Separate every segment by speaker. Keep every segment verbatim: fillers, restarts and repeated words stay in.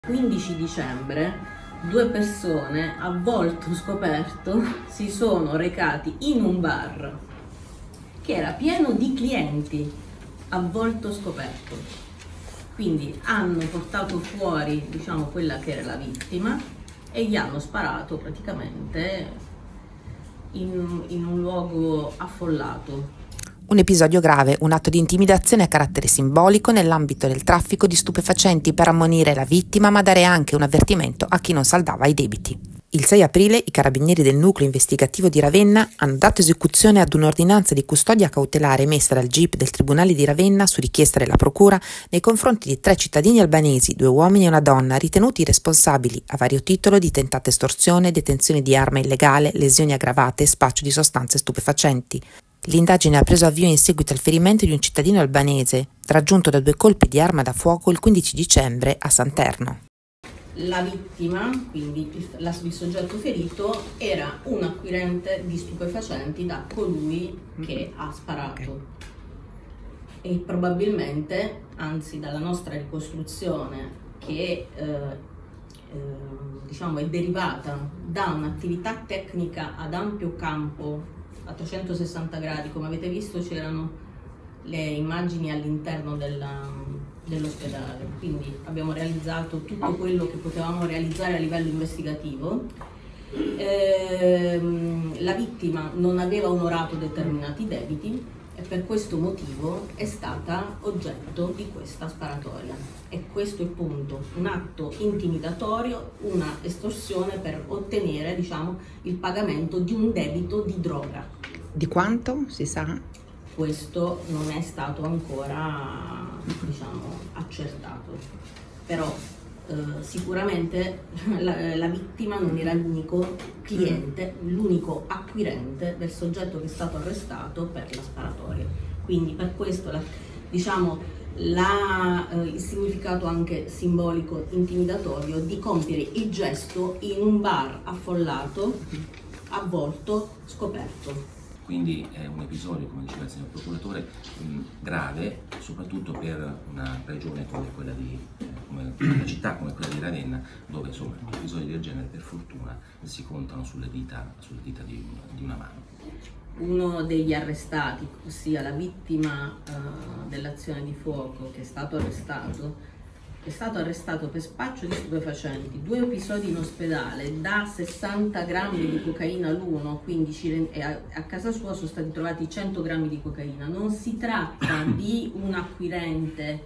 Speaker 1: quindici dicembre due persone a volto scoperto si sono recati in un bar che era pieno di clienti a volto scoperto. Quindi hanno portato fuori, diciamo, quella che era la vittima e gli hanno sparato praticamente in, in un luogo affollato.
Speaker 2: Un episodio grave, un atto di intimidazione a carattere simbolico nell'ambito del traffico di stupefacenti per ammonire la vittima, ma dare anche un avvertimento a chi non saldava i debiti. Il sei aprile i carabinieri del nucleo investigativo di Ravenna hanno dato esecuzione ad un'ordinanza di custodia cautelare emessa dal G I P del Tribunale di Ravenna su richiesta della Procura nei confronti di tre cittadini albanesi, due uomini e una donna, ritenuti responsabili a vario titolo di tentata estorsione, detenzione di arma illegale, lesioni aggravate e spaccio di sostanze stupefacenti. L'indagine ha preso avvio in seguito al ferimento di un cittadino albanese, raggiunto da due colpi di arma da fuoco il quindici dicembre a Santerno.
Speaker 1: La vittima, quindi il, il soggetto ferito, era un acquirente di stupefacenti da colui che ha sparato. E probabilmente, anzi dalla nostra ricostruzione, che eh, eh, diciamo è derivata da un'attività tecnica ad ampio campo, a trecentosessanta gradi, come avete visto c'erano le immagini all'interno dell'ospedale, quindi abbiamo realizzato tutto quello che potevamo realizzare a livello investigativo. Ehm, la vittima non aveva onorato determinati debiti e per questo motivo è stata oggetto di questa sparatoria. E questo è il punto, un atto intimidatorio, una estorsione per ottenere, diciamo, il pagamento di un debito di droga.
Speaker 2: Di quanto si sa?
Speaker 1: Questo non è stato ancora, diciamo, accertato, però eh, sicuramente la, la vittima non era l'unico cliente, l'unico acquirente del soggetto che è stato arrestato per la sparatoria. Quindi per questo, la, diciamo, la, eh, il significato anche simbolico intimidatorio di compiere il gesto in un bar affollato, a volto scoperto.
Speaker 3: Quindi è un episodio, come diceva il signor procuratore, grave, soprattutto per una regione come quella di, come una città come quella di Ravenna, dove insomma episodi del genere per fortuna si contano sulle dita, sulle dita di, di una mano.
Speaker 1: Uno degli arrestati, ossia la vittima uh, dell'azione di fuoco che è stato arrestato, è stato arrestato per spaccio di stupefacenti, due episodi in ospedale, da sessanta grammi di cocaina l'uno, quindi a casa sua sono stati trovati cento grammi di cocaina. Non si tratta di un acquirente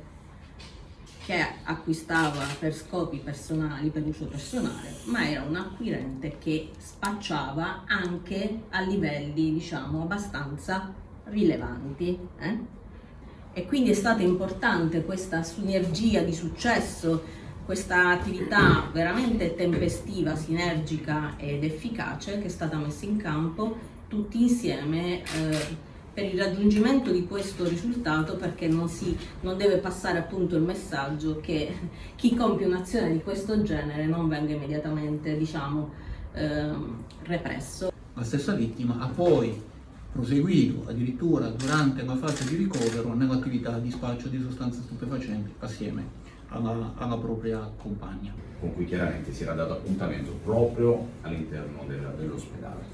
Speaker 1: che acquistava per scopi personali, per uso personale, ma era un acquirente che spacciava anche a livelli, diciamo, abbastanza rilevanti. Eh? E quindi è stata importante questa sinergia di successo, questa attività veramente tempestiva, sinergica ed efficace che è stata messa in campo tutti insieme eh, per il raggiungimento di questo risultato, perché non, si, non deve passare appunto il messaggio che chi compie un'azione di questo genere non venga immediatamente, diciamo, eh, represso.
Speaker 4: La stessa vittima ha poi proseguito addirittura durante la fase di ricovero nell'attività di spaccio di sostanze stupefacenti assieme alla, alla propria compagna.
Speaker 5: Con cui chiaramente si era dato appuntamento proprio all'interno dell'ospedale.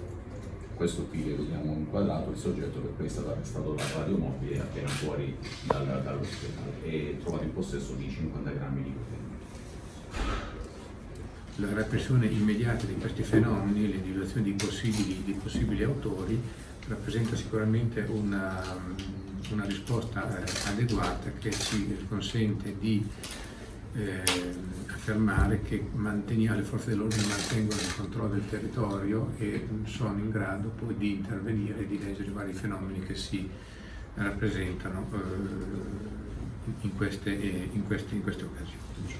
Speaker 5: Questo qui che vediamo inquadrato, il soggetto per cui è stato arrestato dal radiomobile appena fuori dal, dall'ospedale e trovato in possesso di cinquanta grammi di cocaina.
Speaker 6: La repressione immediata di questi fenomeni, l'individuazione di possibili, di possibili autori, rappresenta sicuramente una, una risposta eh, adeguata che ci consente di eh, affermare che le forze dell'ordine mantengono il controllo del territorio e sono in grado poi di intervenire e di leggere i vari fenomeni che si rappresentano eh, in, queste, in, queste, in queste occasioni.